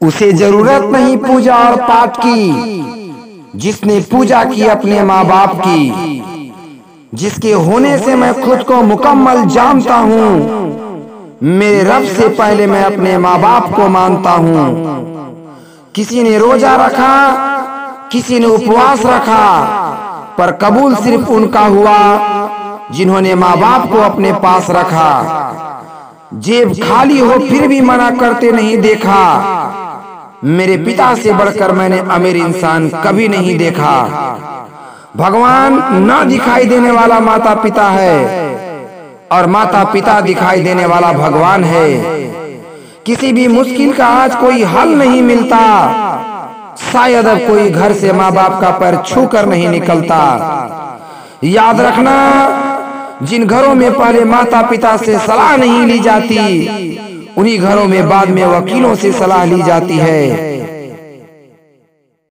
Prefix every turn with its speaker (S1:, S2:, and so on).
S1: उसे जरूरत नहीं पूजा और पाठ की, जिसने पूजा की अपने माँ बाप की, जिसके होने से मैं खुद को मुकम्मल जानता हूँ। मेरे रब से पहले मैं अपने माँ बाप को मानता हूँ। किसी ने रोजा रखा, किसी ने उपवास रखा, पर कबूल सिर्फ उनका हुआ जिन्होंने माँ बाप को अपने पास रखा। जेब खाली हो फिर भी मना करते नहीं देखा। मेरे पिता से बढ़कर मैंने अमीर इंसान कभी नहीं देखा। भगवान ना दिखाई देने वाला माता पिता है और माता पिता दिखाई देने वाला भगवान है। किसी भी मुश्किल का आज कोई हल नहीं मिलता। शायद अब कोई घर से माँ बाप का पैर छू कर नहीं निकलता। याद रखना, जिन घरों में पहले माता पिता से सलाह नहीं ली जाती, उन्हीं घरों में बाद में वकीलों से सलाह ली जाती है।